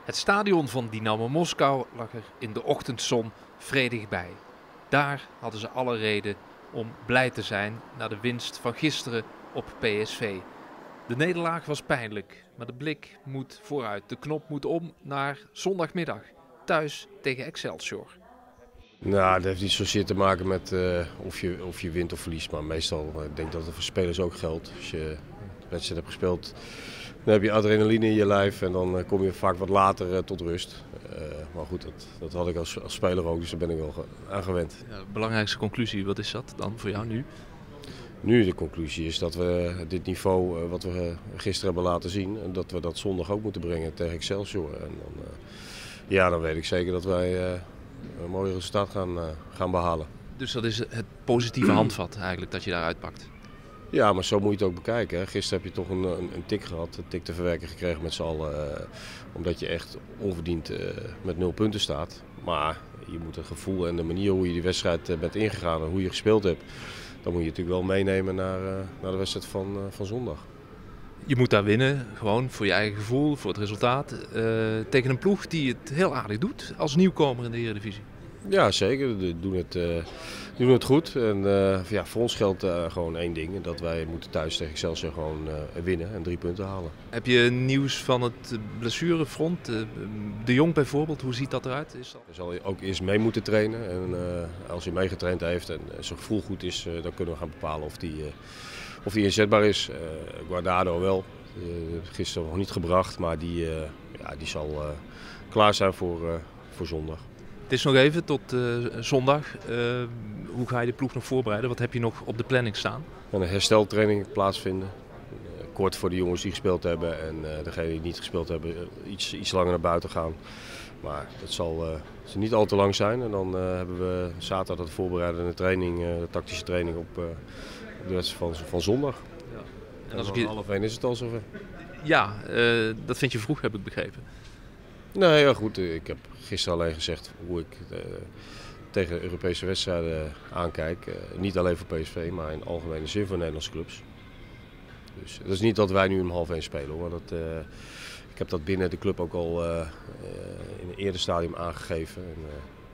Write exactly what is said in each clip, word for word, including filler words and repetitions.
Het stadion van Dynamo Moskou lag er in de ochtendzon vredig bij. Daar hadden ze alle reden om blij te zijn na de winst van gisteren op P S V. De nederlaag was pijnlijk, maar de blik moet vooruit. De knop moet om naar zondagmiddag, thuis tegen Excelsior. Nou, dat heeft niet zozeer te maken met uh, of, je, of je wint of verliest. Maar meestal, uh, ik denk dat het voor spelers ook geldt. Als je een wedstrijd hebt gespeeld, dan heb je adrenaline in je lijf en dan uh, kom je vaak wat later uh, tot rust. Uh, maar goed, dat, dat had ik als, als speler ook, dus daar ben ik wel aan gewend. Ja, belangrijkste conclusie, wat is dat dan voor jou nu? Nu de conclusie is dat we dit niveau uh, wat we gisteren hebben laten zien, en dat we dat zondag ook moeten brengen tegen Excelsior. En dan, uh, ja, dan weet ik zeker dat wij uh, een mooi resultaat gaan, uh, gaan behalen. Dus dat is het positieve handvat eigenlijk dat je daaruit pakt? Ja, maar zo moet je het ook bekijken. Hè. Gisteren heb je toch een, een, een tik gehad, een tik te verwerken gekregen met z'n allen. Uh, omdat je echt onverdiend uh, met nul punten staat. Maar je moet het gevoel en de manier hoe je die wedstrijd uh, bent ingegaan en hoe je gespeeld hebt, dan moet je natuurlijk wel meenemen naar, uh, naar de wedstrijd van, uh, van zondag. Je moet daar winnen, gewoon voor je eigen gevoel, voor het resultaat. Uh, tegen een ploeg die het heel aardig doet als nieuwkomer in de Eredivisie. Ja, zeker. We doen het, uh, doen het goed. En uh, ja, voor ons geldt uh, gewoon één ding. Dat wij moeten thuis tegen Excelsior gewoon uh, winnen en drie punten halen. Heb je nieuws van het blessurefront? Uh, de Jong bijvoorbeeld, hoe ziet dat eruit? Is dat... Hij zal ook eerst mee moeten trainen. En uh, als hij meegetraind heeft en zijn gevoel goed is, uh, dan kunnen we gaan bepalen of hij uh, of die inzetbaar is. Uh, Guardado wel. Uh, gisteren nog niet gebracht, maar die, uh, ja, die zal uh, klaar zijn voor, uh, voor zondag. Het is nog even tot uh, zondag. Uh, hoe ga je de ploeg nog voorbereiden? Wat heb je nog op de planning staan? En een hersteltraining plaatsvinden. Uh, kort voor de jongens die gespeeld hebben en uh, degenen die niet gespeeld hebben uh, iets, iets langer naar buiten gaan. Maar dat zal, uh, zal niet al te lang zijn. En dan uh, hebben we zaterdag de voorbereidende training, uh, de tactische training op, uh, op de wedstrijd van, van zondag. Ja. En, en als ik je... half één is het al zover. Ja, uh, dat vind je vroeg, heb ik begrepen. Nee, ja goed. Ik heb gisteren alleen gezegd hoe ik uh, tegen Europese wedstrijden aankijk. Uh, niet alleen voor P S V, maar in algemene zin voor Nederlandse clubs. Dus dat is niet dat wij nu om half één spelen hoor. Dat, uh, ik heb dat binnen de club ook al uh, uh, in een eerder stadium aangegeven. En, uh,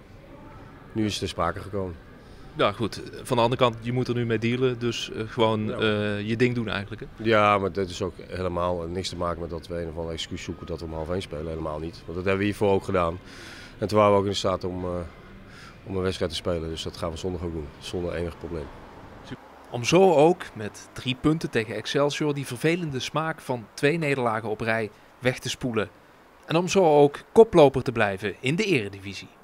nu is het ter sprake gekomen. Ja goed, van de andere kant, je moet er nu mee dealen, dus uh, gewoon ja. uh, je ding doen eigenlijk. Hè? Ja, maar dat is ook helemaal niks te maken met dat we een of andere excuus zoeken dat we om half één spelen. Helemaal niet, want dat hebben we hiervoor ook gedaan. En toen waren we ook in staat om, uh, om een wedstrijd te spelen, dus dat gaan we zondag ook doen, zonder enig probleem. Om zo ook met drie punten tegen Excelsior die vervelende smaak van twee nederlagen op rij weg te spoelen. En om zo ook koploper te blijven in de Eredivisie.